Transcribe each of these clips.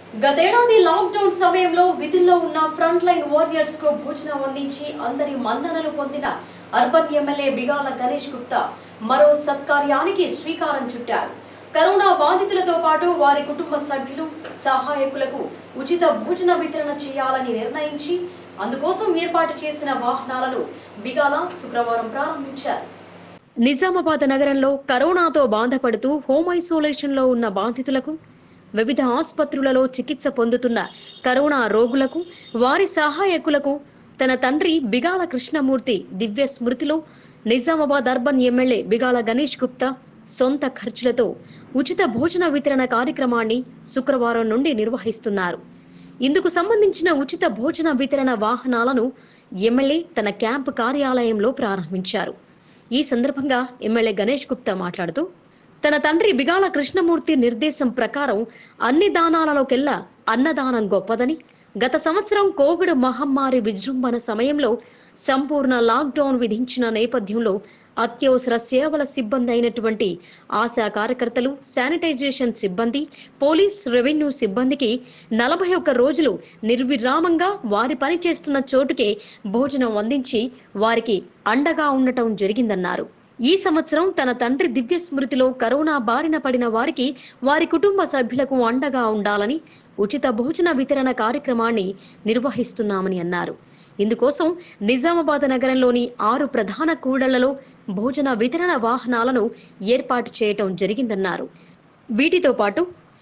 గతేడాది లాక్డౌన్ సమయంలో విధుల్లో ఉన్న ఫ్రంట్ లైన్ వారియర్స్ కు భోజనం అందించి అందరి మన్ననలు పొందిన అర్బన్ ఎమ్మెల్యే బిగాల గణేష్ గుప్తా మరో సత్కార్యానికి శ్రీకారం చుట్టారు. కరోనా బాధితులతో పాటు వారి కుటుంబ సభ్యులు, సహాయకులకు ఉచిత భోజన వితరణ చేయాలని నిర్ణయించి అందుకోసం ఏర్పాటు చేసిన వాహనాలను బిగాల శుక్రవారం ప్రారంభించారు. నిజామాబాద్ నగరంలో కరోనాతో బాధపడుతూ హోమ్ ఐసోలేషన్ లో ఉన్న బాధితులకు, వివిధ ఆసుపత్రులలో చికిత్స పొందుతున్న కరోనా రోగులకు, వారి సహాయకులకు తన తండ్రి బిగాల కృష్ణమూర్తి దివ్య స్మృతిలో నిజామాబాద్ అర్బన్ ఎమ్మెల్యే బిగాల గణేష్ గుప్తా సొంత ఖర్చులతో ఉచిత భోజన వితరణ కార్యక్రమాన్ని శుక్రవారం నుండి నిర్వహిస్తున్నారు. ఇందుకు సంబంధించిన ఉచిత భోజన వితరణ వాహనాలను ఎమ్మెల్యే తన క్యాంపు కార్యాలయంలో ప్రారంభించారు. ఈ సందర్భంగా ఎమ్మెల్యే గణేష్ గుప్తా మాట్లాడుతూ, తన తండ్రి బిగాల కృష్ణమూర్తి నిర్దేశం ప్రకారం అన్ని దానాలలోకెల్లా అన్నదానం గొప్పదని, గత సంవత్సరం కోవిడ్ మహమ్మారి విజృంభణ సమయంలో సంపూర్ణ లాక్డౌన్ విధించిన నేపథ్యంలో అత్యవసర సేవల సిబ్బంది అయినటువంటి ఆశా కార్యకర్తలు, శానిటైజేషన్ సిబ్బంది, పోలీస్, రెవెన్యూ సిబ్బందికి 41 రోజులు నిర్విరామంగా వారి పని చేస్తున్న చోటుకే భోజనం అందించి వారికి అండగా ఉండటం జరిగిందన్నారు. ఈ సంవత్సరం తన తండ్రి దివ్య స్మృతిలో కరోనా బారిన పడిన వారికి, వారి కుటుంబ సభ్యులకు అండగా ఉండాలని ఉచిత భోజన వితరణ కార్యక్రమాన్ని నిర్వహిస్తున్నామని అన్నారు. ఇందుకోసం నిజామాబాద్ నగరంలోని 6 ప్రధాన కూడళ్లలో భోజన వితరణ వాహనాలను ఏర్పాటు చేయటం జరిగిందన్నారు. వీటితో పాటు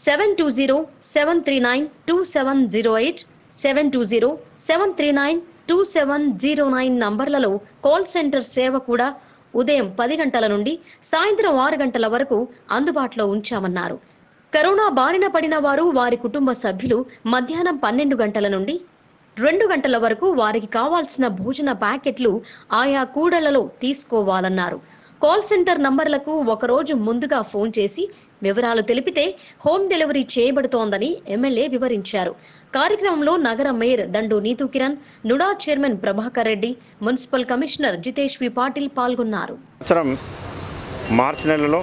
720-739-2708, 720-739-2709 నంబర్లలో కాల్ సెంటర్ సేవ కూడా ఉదయం 10 గంటల నుండి సాయంత్రం 6 గంటల వరకు అందుబాటులో ఉంచామన్నారు. కరోనా బారిన పడిన వారు, వారి కుటుంబ సభ్యులు మధ్యాహ్నం 12 గంటల నుండి 2 గంటల వరకు వారికి కావాల్సిన భోజన ప్యాకెట్లు ఆయా కూడళ్లలో తీసుకోవాలన్నారు. కాల్ సెంటర్ నంబర్లకు ఒకరోజు ముందుగా ఫోన్ చేసి వివరాలు తెలిపితే హోమ్ డెలివరీ చేయబడుతోందని ఎమ్మెల్యే వివరించారు. కార్యక్రమంలో నగర mayor Dandu Neetu Kiran, NUDA chairman Prabhakar Reddy, municipal commissioner Jitesh V Patil పాల్గొన్నారు. మార్చి నెలలో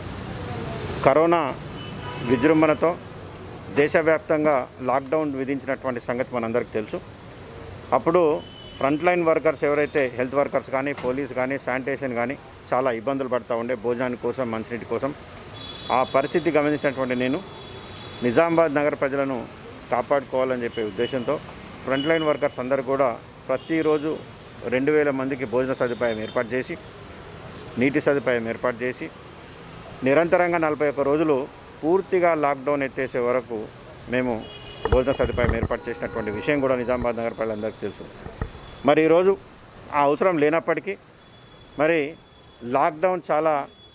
కరోనా విజృంభణతో దేశవ్యాప్తంగా లాక్డౌన్ విధించినటువంటి సంగతి మనందరికీ తెలుసు. అప్పుడు ఫ్రంట్ లైన్ వర్కర్స్ ఎవరైతే హెల్త్ వర్కర్స్ కానీ, పోలీస్ కానీ, శానిటేషన్ కానీ చాలా ఇబ్బందులు పడుతూ ఉండే భోజనానికి కోసం, మంచినీటి కోసం. ఆ పరిస్థితి గమనించినటువంటి నేను నిజామాబాద్ నగర ప్రజలను కాపాడుకోవాలని చెప్పే ఉద్దేశంతో ఫ్రంట్ లైన్ వర్కర్స్ అందరూ కూడా ప్రతిరోజు 2000 మందికి భోజన సదుపాయం ఏర్పాటు చేసి, నీటి సదుపాయం ఏర్పాటు చేసి, నిరంతరంగా 41 రోజులు పూర్తిగా లాక్డౌన్ ఎత్తేసే వరకు మేము భోజన సదుపాయం ఏర్పాటు చేసినటువంటి విషయం కూడా నిజామాబాద్ నగర ప్రజలందరికీ తెలుసు. మరి ఈరోజు ఆ అవసరం లేనప్పటికీ మరి లాక్డౌన్ చాలా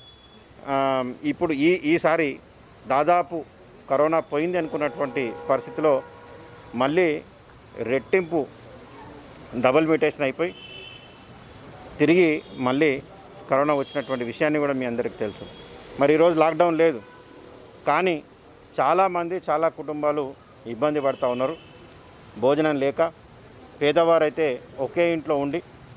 ఇప్పుడు ఈసారి దాదాపు కరోనా పోయింది అనుకున్నటువంటి పరిస్థితిలో మళ్ళీ రెట్టింపు డబుల్ మ్యూటేషన్ అయిపోయి తిరిగి మళ్ళీ కరోనా వచ్చినటువంటి విషయాన్ని కూడా మీ అందరికీ తెలుసు. మరి ఈరోజు లాక్డౌన్ లేదు, కానీ చాలామంది, చాలా కుటుంబాలు ఇబ్బంది పడుతూ ఉన్నారు. భోజనం లేక పేదవారైతే ఒకే ఇంట్లో ఉండి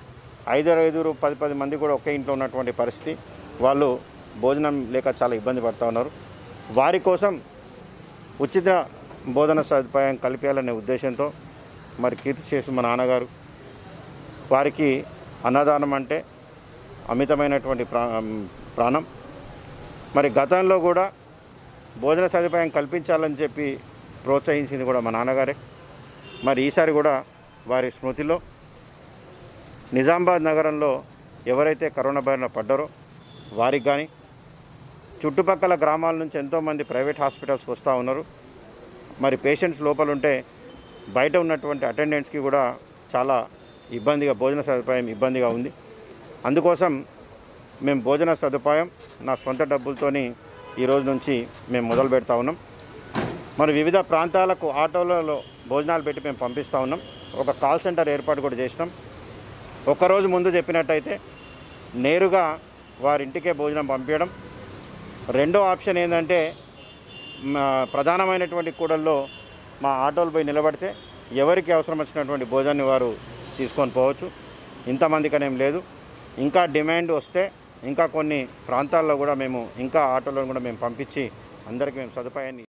5 10 మంది కూడా ఒకే ఇంట్లో ఉన్నటువంటి పరిస్థితి. వాళ్ళు భోజనం లేక చాలా ఇబ్బంది పడుతూ ఉన్నారు. వారి కోసం ఉచిత భోజన సదుపాయం కల్పించాలనే ఉద్దేశంతో మరి కీర్తి చేసి మా నాన్నగారు, వారికి అన్నదానం అంటే అమితమైనటువంటి ప్రాణం. మరి గతంలో కూడా భోజన సదుపాయం కల్పించాలని చెప్పి ప్రోత్సహించింది కూడా మా నాన్నగారే. మరి ఈసారి కూడా వారి స్మృతిలో నిజామాబాద్ నగరంలో ఎవరైతే కరోనా బారిన పడ్డారో వారికి కానీ, చుట్టుపక్కల గ్రామాల నుంచి ఎంతోమంది ప్రైవేట్ హాస్పిటల్స్కి వస్తూ ఉన్నారు. మరి పేషెంట్స్ లోపల ఉంటే బయట ఉన్నటువంటి అటెండెంట్స్కి కూడా చాలా ఇబ్బందిగా, భోజన సదుపాయం ఇబ్బందిగా ఉంది. అందుకోసం మేము భోజన సదుపాయం నా సొంత డబ్బులతోని ఈరోజు నుంచి మేము మొదలు పెడతా ఉన్నాం. మరి వివిధ ప్రాంతాలకు ఆటోలలో భోజనాలు పెట్టి మేము పంపిస్తూ ఉన్నాం. ఒక కాల్ సెంటర్ ఏర్పాటు కూడా చేసినాం. ఒక్కరోజు ముందు చెప్పినట్టయితే నేరుగా వారింటికే భోజనం పంపించడం. రెండో ఆప్షన్ ఏంటంటే ప్రధానమైనటువంటి కూడల్లో మా ఆటోలు పోయి నిలబడితే ఎవరికి అవసరం వచ్చినటువంటి భోజనాన్ని వారు తీసుకొని పోవచ్చు. ఇంతమందికనేం లేదు. ఇంకా డిమాండ్ వస్తే ఇంకా కొన్ని ప్రాంతాల్లో కూడా మేము ఇంకా ఆటోలను కూడా మేము పంపించి అందరికీ మేము సదుపాయాన్ని